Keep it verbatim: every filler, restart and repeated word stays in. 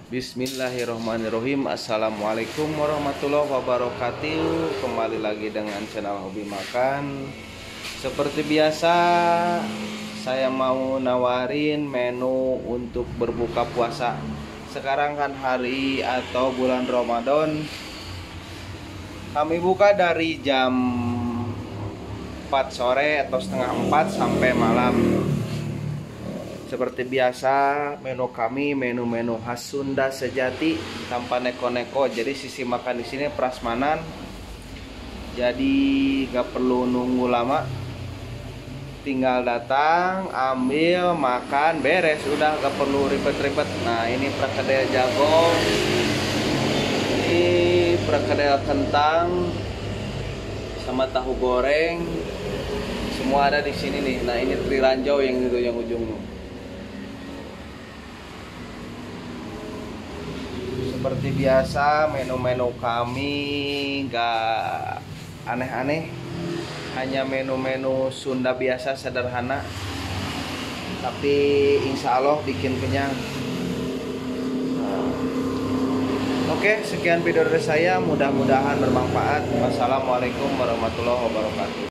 Bismillahirrahmanirrahim. Assalamualaikum warahmatullahi wabarakatuh. Kembali lagi dengan channel Hobi Makan. Seperti biasa, saya mau nawarin menu untuk berbuka puasa. Sekarang kan hari atau bulan Ramadan. Kami buka dari jam empat sore atau setengah empat sampai malam. Seperti biasa, menu kami menu-menu khas Sunda sejati tanpa neko-neko. Jadi sisi makan di sini prasmanan. Jadi gak perlu nunggu lama. Tinggal datang, ambil, makan, beres. Udah gak perlu ribet-ribet. Nah, ini perkedel jagung. Ini perkedel kentang sama tahu goreng. Semua ada di sini nih. Nah, ini teri ranjau yang itu yang ujung. Seperti biasa, menu-menu kami gak aneh-aneh, hanya menu-menu Sunda biasa sederhana, tapi insya Allah bikin kenyang. Oke, sekian video dari saya, mudah-mudahan bermanfaat. Wassalamualaikum warahmatullahi wabarakatuh.